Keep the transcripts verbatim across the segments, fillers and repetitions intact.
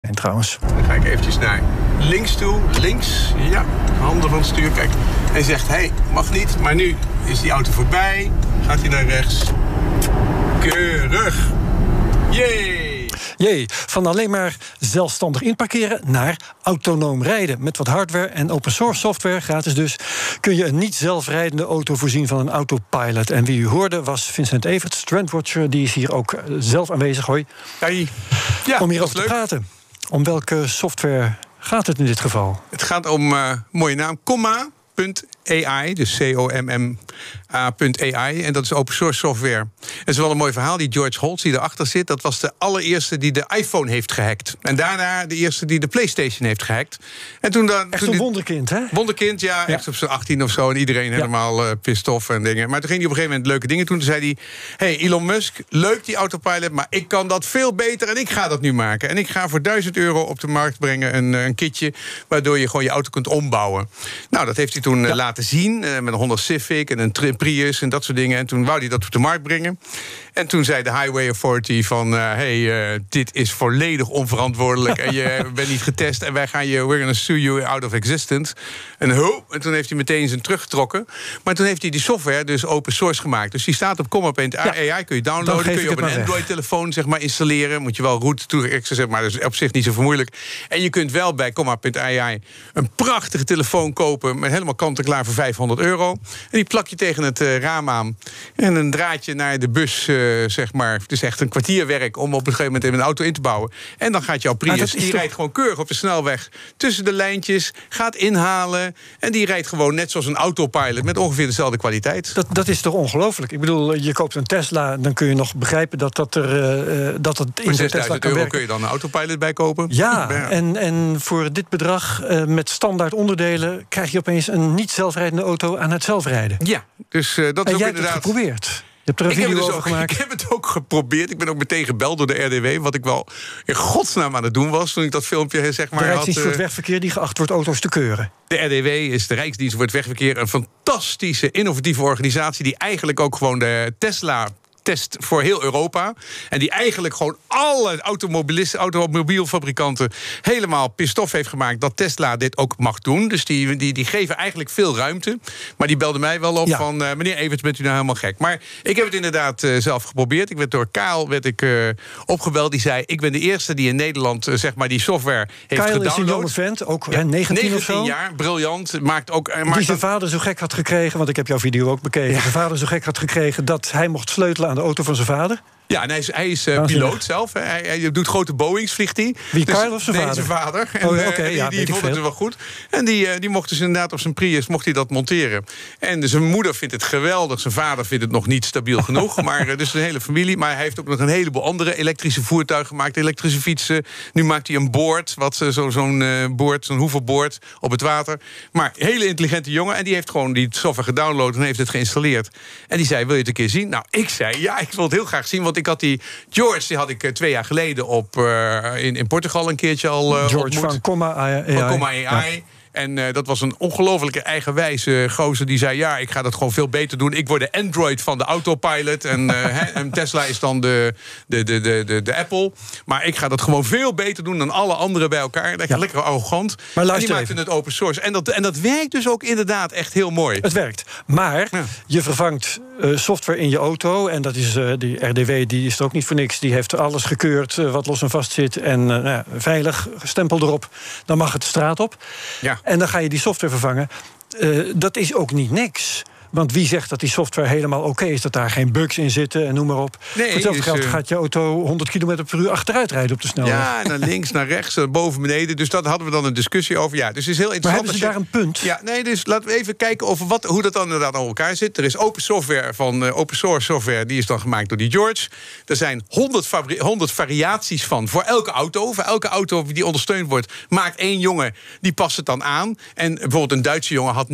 En trouwens. Dan ga ik eventjes naar links toe. Links, ja, handen van het stuur, kijk. En zegt, hé, hey, mag niet, maar nu is die auto voorbij. Gaat hij naar rechts. Keurig. Yay! Jee, van alleen maar zelfstandig inparkeren naar autonoom rijden. Met wat hardware en open source software, gratis dus, kun je een niet zelfrijdende auto voorzien van een autopilot. En wie u hoorde was Vincent Everts, Trendwatcher, die is hier ook zelf aanwezig. Hoi. Hey. Ja, om hierover te leuk. praten. Om welke software gaat het in dit geval? Het gaat om, uh, mooie naam, Comma punt A I, dus C O M M A punt A I. En dat is open source software. Het is wel een mooi verhaal. Die George Holtz die erachter zit, dat was de allereerste die de iPhone heeft gehackt. En daarna de eerste die de PlayStation heeft gehackt. En toen dan, Echt toen een die, wonderkind, hè? Wonderkind, ja, ja. Echt op zijn achttien of zo. En iedereen ja. helemaal uh, pissed off en dingen. Maar toen ging hij op een gegeven moment leuke dingen doen. Toen zei hij, hey Elon Musk, leuk die autopilot, maar ik kan dat veel beter en ik ga dat nu maken. En ik ga voor duizend euro op de markt brengen een, een kitje waardoor je gewoon je auto kunt ombouwen. Nou, dat heeft hij toen uh, ja. laten zien. Uh, met een Honda Civic en een Prius en dat soort dingen. En toen wou hij dat op de markt brengen. En toen zei de Highway Authority van... Uh, hey, uh, dit is volledig onverantwoordelijk en je bent niet getest en wij gaan je... we're gonna sue you out of existence. En, ho, en toen heeft hij meteen zijn teruggetrokken. Maar toen heeft hij die software dus open source gemaakt. Dus die staat op Comma punt A I, ja. kun je downloaden, kun je op een Android-telefoon zeg maar, installeren. Moet je wel route toegeven, maar dat is op zich niet zo vermoeilijk. En je kunt wel bij Comma punt A I een prachtige telefoon kopen... met helemaal kant-en-klaar voor vijfhonderd euro. En die plak je tegen het uh, raam aan. En een draadje naar de bus, uh, zeg maar. Het is echt een kwartierwerk om op een gegeven moment in een auto in te bouwen. En dan gaat jouw Prius, die toch... rijdt gewoon keurig op de snelweg... tussen de lijntjes, gaat inhalen... en die rijdt gewoon net zoals een autopilot... met ongeveer dezelfde kwaliteit. Dat, dat is toch ongelooflijk? Ik bedoel, je koopt een Tesla... dan kun je nog begrijpen dat, dat, er, uh, dat het in zo'n Tesla kan euro werken. kun je dan een autopilot bij kopen. Ja, ja. En, en voor dit bedrag uh, met standaard onderdelen... krijg je opeens een niet zelfrijdende auto aan het zelfrijden. Ja, dus uh, dat is en ook jij inderdaad... hebt het geprobeerd. Je hebt er een ik video heb over ook, gemaakt. Ik heb het ook geprobeerd. Ik ben ook meteen gebeld door de R D W... wat ik wel in godsnaam aan het doen was... toen ik dat filmpje zeg maar de Rijksdienst had, voor het Wegverkeer die geacht wordt auto's te keuren. De R D W is de Rijksdienst voor het Wegverkeer... een fantastische, innovatieve organisatie... die eigenlijk ook gewoon de Tesla... test voor heel Europa. En die eigenlijk gewoon alle automobilisten, automobielfabrikanten helemaal pissed off heeft gemaakt dat Tesla dit ook mag doen. Dus die, die, die geven eigenlijk veel ruimte. Maar die belde mij wel op ja. van... Uh, meneer Everts, bent u nou helemaal gek? Maar ik heb het inderdaad uh, zelf geprobeerd. Ik werd door Kaal werd ik, uh, opgebeld. Die zei, ik ben de eerste die in Nederland uh, zeg maar die software heeft Kaal gedownload. Is een jonge vent, ook ja, negentien, negentien of zo. jaar, briljant. Maakt ook, uh, die maakt zijn dan... vader zo gek had gekregen... want ik heb jouw video ook bekeken. Ja. Zijn vader zo gek had gekregen dat hij mocht sleutelen aan de auto van zijn vader. Ja, en hij is, hij is uh, piloot zelf. Hè. Hij, hij doet grote Boeings, vliegt hij. Wie, dus, Kyle of zijn nee, vader? zijn vader. En, oh, ja, okay, uh, ja, die die vond het wel goed. En die, uh, die mocht dus inderdaad op zijn Prius mocht hij dat monteren. En dus zijn moeder vindt het geweldig. Zijn vader vindt het nog niet stabiel genoeg. Maar uh, dus een hele familie. Maar hij heeft ook nog een heleboel andere elektrische voertuigen gemaakt. Elektrische fietsen. Nu maakt hij een boord. Wat, uh, zo, zo'n uh, boord, zo'n hoevenboord op het water. Maar een hele intelligente jongen. En die heeft gewoon die software gedownload en heeft het geïnstalleerd. En die zei, wil je het een keer zien? Nou, ik zei, ja, ik wil het heel graag zien. Want ik had die... George, die had ik uh, twee jaar geleden op, uh, in, in Portugal een keertje al uh, George ontmoet. van Comma A I. Van Comma A I. Ja. En uh, dat was een ongelofelijke eigenwijze gozer die zei... ja, ik ga dat gewoon veel beter doen. Ik word de Android van de autopilot. En, uh, he, en Tesla is dan de, de, de, de, de, de Apple. Maar ik ga dat gewoon veel beter doen dan alle anderen bij elkaar. Lekker, ja. lekker arrogant. Maar en die maakten het open source. En dat, en dat werkt dus ook inderdaad echt heel mooi. Het werkt. Maar ja. je vervangt uh, software in je auto. En dat is uh, die R D W, die is er ook niet voor niks. Die heeft alles gekeurd uh, wat los en vast zit. En uh, nou ja, veilig, stempel erop. Dan mag het de straat op. Ja. En dan ga je die software vervangen. Uh, dat is ook niet niks. Want wie zegt dat die software helemaal oké okay is... dat daar geen bugs in zitten en noem maar op. Nee, voor hetzelfde dus, geld gaat je auto honderd kilometer per uur achteruit rijden op de snelweg. Ja, naar links, naar rechts, naar boven, beneden. Dus daar hadden we dan een discussie over. Ja, dus het is heel interessant. Maar hebben ze daar een punt? Ja, nee, dus laten we even kijken over wat, hoe dat dan inderdaad aan elkaar zit. Er is open software van uh, open source software. Die is dan gemaakt door die George. Er zijn honderd, fabri- honderd variaties van voor elke auto. Voor elke auto die ondersteund wordt, maakt één jongen, die past het dan aan. En bijvoorbeeld een Duitse jongen had net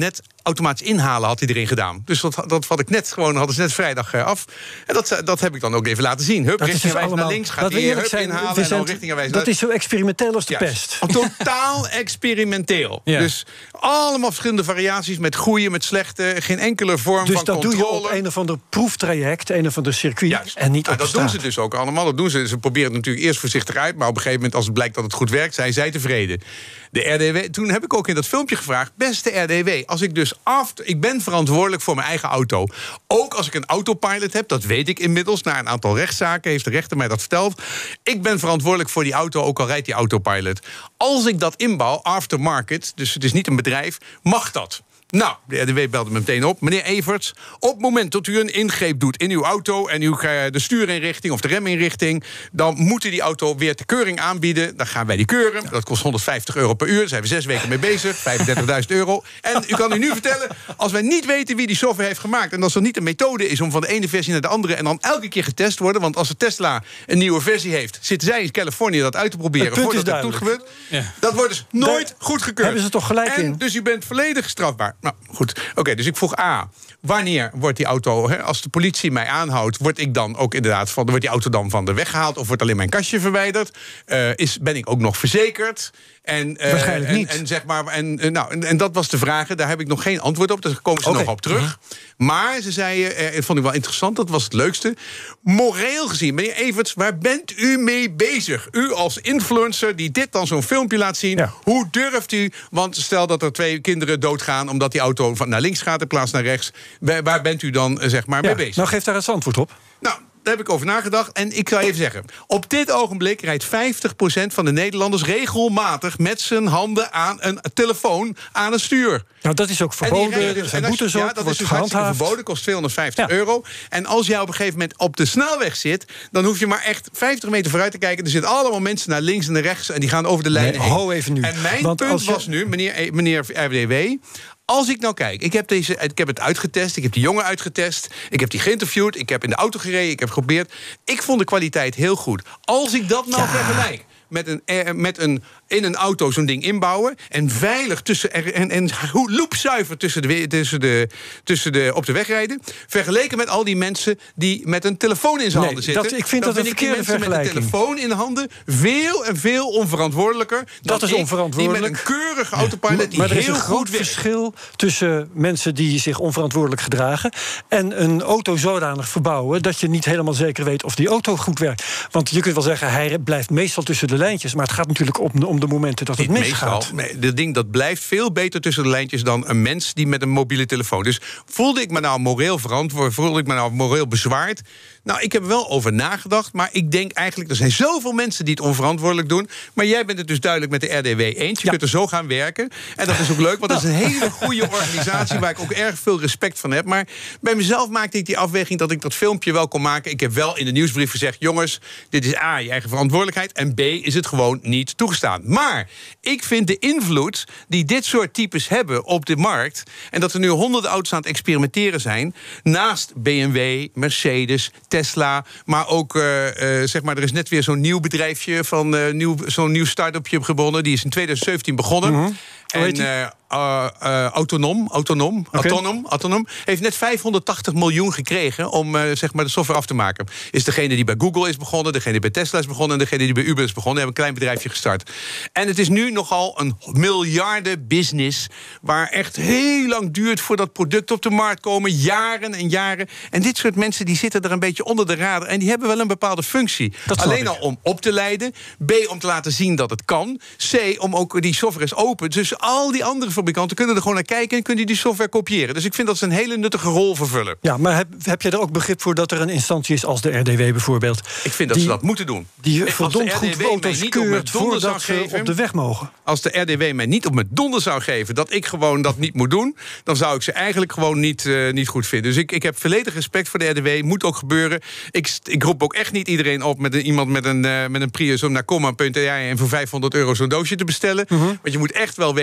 automatisch inhalen had hij erin gedaan. Dus dat, dat had ik net gewoon, hadden ze net vrijdag uh, af. En dat, dat heb ik dan ook even laten zien. Hup, dat richting dus allemaal, naar links gaat hij hup zijn, inhalen Vincent, en dan richting wijze. Dat is zo experimenteel als de Juist. pest. Totaal experimenteel. Ja. Dus allemaal verschillende variaties met goede, met slechte, geen enkele vorm dus van dat controle. doe je op een of ander proeftraject, een of ander circuit. Juist. En niet nou, op dat straat. doen ze dus ook allemaal. Dat doen ze. Ze proberen het natuurlijk eerst voorzichtig uit, maar op een gegeven moment, als het blijkt dat het goed werkt, zijn zij tevreden. De R D W, toen heb ik ook in dat filmpje gevraagd, beste R D W, als ik dus af, ik ben verantwoordelijk voor mijn eigen auto. Ook als ik een autopilot heb, dat weet ik inmiddels, na een aantal rechtszaken heeft de rechter mij dat verteld. Ik ben verantwoordelijk voor die auto, ook al rijdt die autopilot. Als ik dat inbouw, aftermarket, dus het is niet een bedrijf, mag dat. Nou, de R D W belde me meteen op. Meneer Everts, op het moment dat u een ingreep doet in uw auto en u gaat de stuurinrichting of de reminrichting, dan moet u die auto weer ter keuring aanbieden. Dan gaan wij die keuren. Dat kost honderdvijftig euro per uur. Daar zijn we zes weken mee bezig. vijfendertigduizend euro. En u kan u nu vertellen, als wij niet weten wie die software heeft gemaakt en als er niet een methode is om van de ene versie naar de andere en dan elke keer getest worden, want als de Tesla een nieuwe versie heeft, zitten zij in Californië dat uit te proberen voordat het goed gebeurt. Ja. Dat wordt dus nooit goedgekeurd. Hebben ze toch gelijk en, in? Dus u bent volledig strafbaar. Nou, goed. Oké, okay, dus ik vroeg A, wanneer wordt die auto, hè, als de politie mij aanhoudt, word ik dan ook inderdaad van, wordt die auto dan van de weg gehaald of wordt alleen mijn kastje verwijderd? Uh, is, ben ik ook nog verzekerd? En, uh, Waarschijnlijk en, niet. En, zeg maar, en, uh, nou, en, en dat was de vraag. Daar heb ik nog geen antwoord op. Daar komen ze okay. nog op terug. Uh-huh. Maar ze zeiden, uh, dat vond ik wel interessant, dat was het leukste. Moreel gezien, meneer Everts, waar bent u mee bezig? U als influencer die dit dan zo'n filmpje laat zien. Ja. Hoe durft u? Want stel dat er twee kinderen doodgaan omdat die auto van naar links gaat in plaats naar rechts. Waar, waar bent u dan uh, zeg maar ja, mee bezig? Nou, geef daar eens antwoord op. Nou, daar heb ik over nagedacht. En ik zou even zeggen, op dit ogenblik rijdt vijftig procent van de Nederlanders regelmatig met zijn handen aan een telefoon aan het stuur. Nou, dat is ook verboden. Dus, er zijn boetes ja, op, dat wordt is dus gehandhaafd. verboden, kost tweehonderdvijftig ja. euro. En als jij op een gegeven moment op de snelweg zit, dan hoef je maar echt vijftig meter vooruit te kijken. Er zitten allemaal mensen naar links en naar rechts en die gaan over de lijnen nee, heen. Ho even nu. En mijn Want punt je... was nu, meneer, meneer R D W, als ik nou kijk, ik heb, deze, ik heb het uitgetest, ik heb die jongen uitgetest, ik heb die geïnterviewd, ik heb in de auto gereden, ik heb geprobeerd. Ik vond de kwaliteit heel goed. Als ik dat nou ja. vergelijk met een, met een in een auto zo'n ding inbouwen en veilig tussen en, en loepzuiver tussen de, tussen de, tussen de op de weg rijden, vergeleken met al die mensen die met een telefoon in zijn nee, handen zitten. Dat, ik vind dan dat een verkeerde vergelijking. Met een telefoon in de handen veel en veel onverantwoordelijker. Dat is ik, onverantwoordelijk. Die met een keurige autopilot ja. die maar er is heel een groot goed verschil tussen mensen die zich onverantwoordelijk gedragen en een auto zodanig verbouwen dat je niet helemaal zeker weet of die auto goed werkt. Want je kunt wel zeggen, hij blijft meestal tussen de lijntjes, maar het gaat natuurlijk om, om de momenten dat het misgaat. Meestal, dat ding dat blijft veel beter tussen de lijntjes dan een mens die met een mobiele telefoon. Dus voelde ik me nou moreel verantwoord, voelde ik me nou moreel bezwaard? Nou, ik heb er wel over nagedacht, maar ik denk eigenlijk, er zijn zoveel mensen die het onverantwoordelijk doen, maar jij bent het dus duidelijk met de R D W eens. Je ja. kunt er zo gaan werken. En dat is ook leuk, want dat is een hele goede organisatie waar ik ook erg veel respect van heb. Maar bij mezelf maakte ik die afweging dat ik dat filmpje wel kon maken. Ik heb wel in de nieuwsbrief gezegd, jongens, dit is A, je eigen verantwoordelijkheid, en B, is het gewoon niet toegestaan. Maar ik vind de invloed die dit soort types hebben op de markt, en dat er nu honderden auto's aan het experimenteren zijn, naast B M W, Mercedes, Tesla, maar ook, uh, uh, zeg maar, er is net weer zo'n nieuw bedrijfje van uh, nieuw, zo'n nieuw start-upje begonnen. Die is in twintig zeventien begonnen. Mm-hmm. En uh, uh, uh, autonom, autonom, okay. autonom, autonom heeft net vijfhonderdtachtig miljoen gekregen om uh, zeg maar de software af te maken. Is degene die bij Google is begonnen, degene die bij Tesla is begonnen en degene die bij Uber is begonnen, hebben een klein bedrijfje gestart. En het is nu nogal een miljarden business waar echt heel lang duurt voordat producten op de markt komen, jaren en jaren. En dit soort mensen die zitten er een beetje onder de radar en die hebben wel een bepaalde functie. Dat Alleen al om op te leiden, B, om te laten zien dat het kan, C, om ook die software is open. Dus al die andere fabrikanten kunnen er gewoon naar kijken en kunnen die software kopiëren. Dus ik vind dat ze een hele nuttige rol vervullen. Ja, maar heb, heb jij er ook begrip voor dat er een instantie is als de R D W bijvoorbeeld? Ik vind dat die, ze dat moeten doen. Die verdomd goed auto's keurt voordat ze op de weg mogen. Als de R D W mij niet op mijn donder zou geven dat ik gewoon dat niet moet doen, dan zou ik ze eigenlijk gewoon niet, uh, niet goed vinden. Dus ik, ik heb volledig respect voor de R D W. Moet ook gebeuren. Ik, ik roep ook echt niet iedereen op met een, iemand met een, uh, met een Prius om naar Comma punt A I en voor vijfhonderd euro zo'n doosje te bestellen. Uh-huh. Want je moet echt wel weten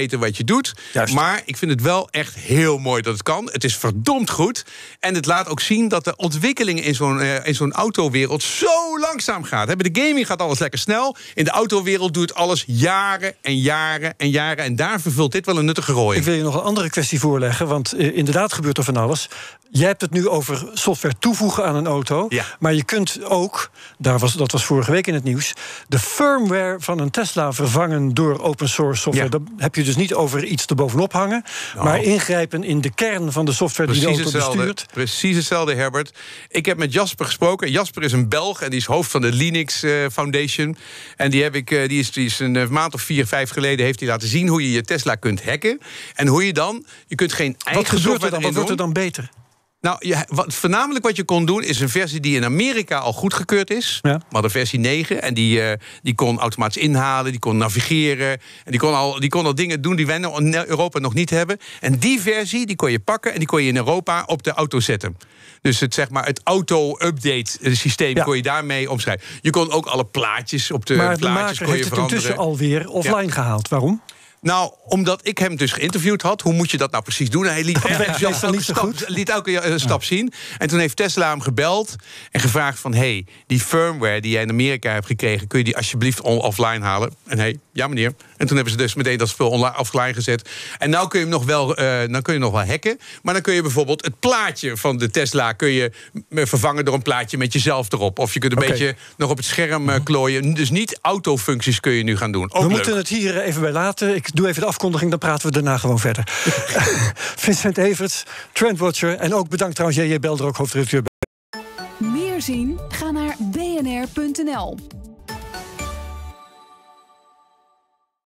weten wat je doet. Juist. Maar ik vind het wel echt heel mooi dat het kan. Het is verdomd goed. En het laat ook zien dat de ontwikkeling in zo'n, uh, in zo'n autowereld zo langzaam gaat. Bij de gaming gaat alles lekker snel. In de autowereld doet alles jaren en jaren en jaren. En daar vervult dit wel een nuttige rol in. Ik wil je nog een andere kwestie voorleggen, want uh, inderdaad gebeurt er van alles. Jij hebt het nu over software toevoegen aan een auto. Ja. Maar je kunt ook, daar was, dat was vorige week in het nieuws, de firmware van een Tesla vervangen door open source software. Ja. Dan heb je dus niet over iets erbovenop hangen, nou. maar ingrijpen in de kern van de software Precies die de auto hetzelfde, bestuurt. Precies hetzelfde, Herbert. Ik heb met Jasper gesproken. Jasper is een Belg en die is hoofd van de Linux uh, Foundation. En die, heb ik, uh, die, is, die is een maand of vier, vijf geleden heeft hij laten zien hoe je je Tesla kunt hacken. En hoe je dan, je kunt geen eigen Wat gebeurt er dan? Wat doen. wordt er dan beter? Nou, ja, wat, voornamelijk wat je kon doen is een versie die in Amerika al goedgekeurd is. Ja. Maar de versie negen. En die, uh, die kon automatisch inhalen, die kon navigeren. En die kon, al, die kon al dingen doen die wij in Europa nog niet hebben. En die versie die kon je pakken en die kon je in Europa op de auto zetten. Dus het, zeg maar, het auto-update systeem ja. kon je daarmee omschrijven. Je kon ook alle plaatjes op de maar plaatjes de kon je heeft veranderen. het intussen alweer offline ja. gehaald. Waarom? Nou, omdat ik hem dus geïnterviewd had. Hoe moet je dat nou precies doen? Hij liet, ja, elke, elke, elke, stap, liet elke uh, stap ja. zien. En toen heeft Tesla hem gebeld en gevraagd van... hey, die firmware die jij in Amerika hebt gekregen... kun je die alsjeblieft offline halen? En hey, ja meneer. En toen hebben ze dus meteen dat spul online, offline gezet. En nou kun je hem nog wel, uh, dan kun je nog wel hacken. Maar dan kun je bijvoorbeeld het plaatje van de Tesla... kun je vervangen door een plaatje met jezelf erop. Of je kunt een okay. beetje nog op het scherm uh, klooien. Dus niet autofuncties kun je nu gaan doen. Ook we leuk. moeten het hier even bij laten. Ik doe even de afkondiging, dan praten we daarna gewoon verder. Vincent Everts, Trendwatcher. En ook bedankt trouwens, J J Belder, ook hoofdredacteur. Meer zien? Ga naar b n r punt n l.